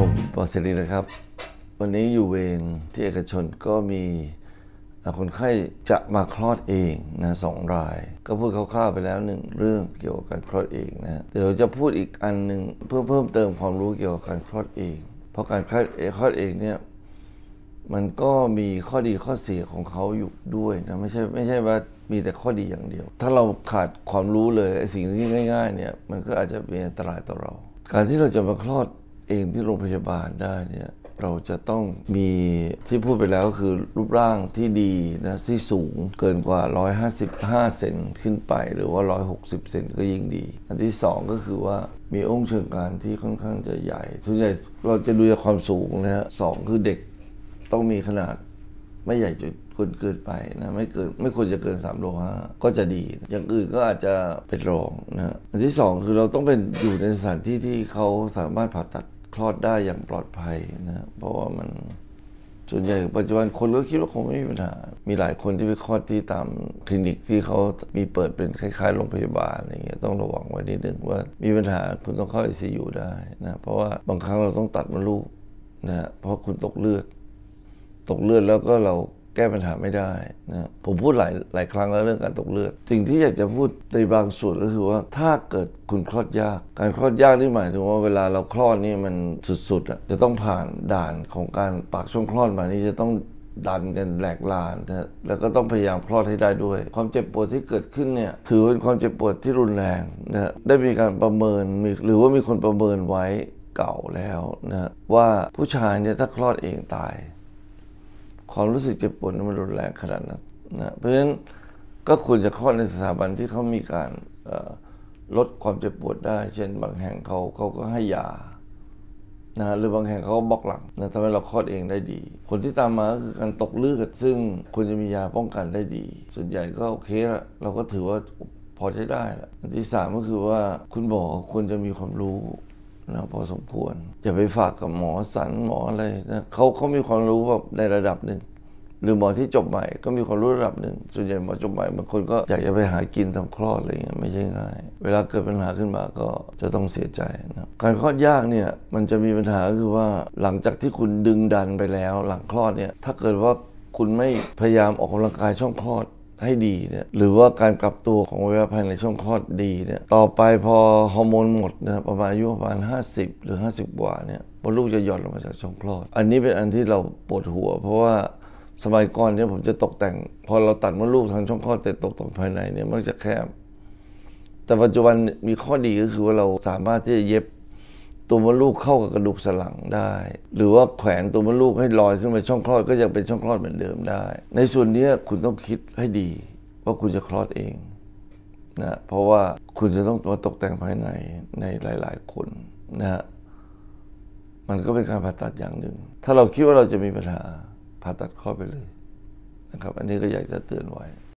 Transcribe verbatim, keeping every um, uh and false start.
ผมปอเสรีนะครับวันนี้อยู่เวรที่เอกชนก็มีคนไข้จะมาคลอดเองนะสองรายก็พูดคร่าวๆไปแล้วหนึ่งเรื่องเกี่ยวกับการคลอดเองนะเดี๋ยวจะพูดอีกอันหนึ่งเพื่อเพิ่มเติมความรู้เกี่ยวกับการคลอดเองเพราะการคลอดคลอดเองเนี่ยมันก็มีข้อดีข้อเสียของเขาอยู่ด้วยนะไม่ใช่ไม่ใช่ว่ามีแต่ข้อดีอย่างเดียวถ้าเราขาดความรู้เลยไอ้สิ่งที่ง่ายๆเนี่ยมันก็อาจจะเป็นอันตรายต่อเราการที่เราจะมาคลอดเองที่โรงพยาบาลได้เนี่ยเราจะต้องมีที่พูดไปแล้วคือรูปร่างที่ดีนะที่สูงเกินกว่าหนึ่งร้อยห้าสิบห้าเซนขึ้นไปหรือว่าหนึ่งร้อยหกสิบเซนก็ยิ่งดีอันที่สองก็คือว่ามีองค์เชิงกรานที่ค่อนข้างจะใหญ่ส่วนใหญ่เราจะดูจากความสูงนะฮะสองคือเด็กต้องมีขนาดไม่ใหญ่จนเกินไปนะไม่เกินไม่ควรจะเกินสามโลห้าก็จะดีอย่างอื่นก็อาจจะเป็นรองนะอันที่สองคือเราต้องเป็นอยู่ในสถานที่ที่เขาสามารถผ่าตัดคลอดได้อย่างปลอดภัยนะเพราะว่ามันส่วนใหญ่ปัจจุบันคนก็คิดว่าคงไม่มีปัญหามีหลายคนที่ไปคลอดที่ตามคลินิกที่เขามีเปิดเป็นคล้ายๆโรงพยาบาลอะไรเงี้ยต้องระวังไว้นิดนึงว่ามีปัญหาคุณต้องเข้า ไอ ซี ยู ได้นะเพราะว่าบางครั้งเราต้องตัดมดลูกนะเพราะคุณตกเลือดตกเลือดแล้วก็เราแก้ปัญหาไม่ได้นะผมพูดหลายหลายครั้งแล้วเรื่องการตกเลือดสิ่งที่อยากจะพูดในบางส่วนก็คือว่าถ้าเกิดคุณคลอดยากการคลอดยากนี่หมายถึงว่าเวลาเราคลอดนี่มันสุดๆอ่ะจะต้องผ่านด่านของการปากช่องคลอดมานี่จะต้องดันกันแหลกลานนะแล้วก็ต้องพยายามคลอดให้ได้ด้วยความเจ็บปวดที่เกิดขึ้นเนี่ยถือเป็นความเจ็บปวดที่รุนแรงนะได้มีการประเมินหรือว่ามีคนประเมินไว้เก่าแล้วนะว่าผู้ชายเนี่ยถ้าคลอดเองตายความรู้สึกเจ็บปวดมันรุนแรงขนาดนั้นนะเพราะฉะนั้นก็ควรจะคลอดในสถาบันที่เขามีการลดความเจ็บปวดได้เช่นบางแห่งเขาเขาก็ให้ยานะหรือบางแห่งเขาก็บล็อกหลังนะทำให้เราคลอดเองได้ดีผลที่ตามมาก็คือการตกเลือดซึ่งควรจะมียาป้องกันได้ดีส่วนใหญ่ก็โอเคละเราก็ถือว่าพอใช้ได้ละอันที่สามก็คือว่าคุณหมอควรจะมีความรู้นะพอสมควรอย่าไปฝากกับหมอสันหมออะไรนะเขาเขามีความรู้แบบในระดับหนึ่งหรือหมอที่จบใหม่ก็มีความรู้ระดับหนึ่งส่วนใหญ่หมอจบใหม่บางคนก็อยากจะไปหากินทำคลอดอะไรเงี้ยไม่ใช่ง่ายเวลาเกิดปัญหาขึ้นมาก็จะต้องเสียใจนะการคลอดยากเนี่ยมันจะมีปัญหาคือว่าหลังจากที่คุณดึงดันไปแล้วหลังคลอดเนี่ยถ้าเกิดว่าคุณไม่พยายามออกกำลังกายช่องคลอดให้ดีเนี่ยหรือว่าการกลับตัวของอวัยวะภายในช่องคลอดดีเนี่ยต่อไปพอฮอร์โมนหมดนะประมาณอายุประมาณห้าสิบหรือห้าสิบกว่าเนี่ยมดลูกจะหย่อนลงมาจากช่องคลอดอันนี้เป็นอันที่เราปวดหัวเพราะว่าสมัยก่อนเนี่ยผมจะตกแต่งพอเราตัดมดลูกทางช่องคลอดแต่ตกแต่งภายในเนี่ยมันจะแคบแต่ปัจจุบันมีข้อดีก็คือว่าเราสามารถที่จะเย็บตัวมดลูกเข้ากับกระดูกสันหลังได้หรือว่าแขวนตัวมดลูกให้ลอยขึ้นไปช่องคลอดก็ยังเป็นช่องคลอดเหมือนเดิมได้ในส่วนนี้คุณต้องคิดให้ดีว่าคุณจะคลอดเองนะเพราะว่าคุณจะต้องมาตกแต่งภายในในหลายๆคนนะฮะมันก็เป็นการผ่าตัดอย่างหนึ่งถ้าเราคิดว่าเราจะมีปัญหาผ่าตัดคลอดไปเลยนะครับอันนี้ก็อยากจะเตือนไว้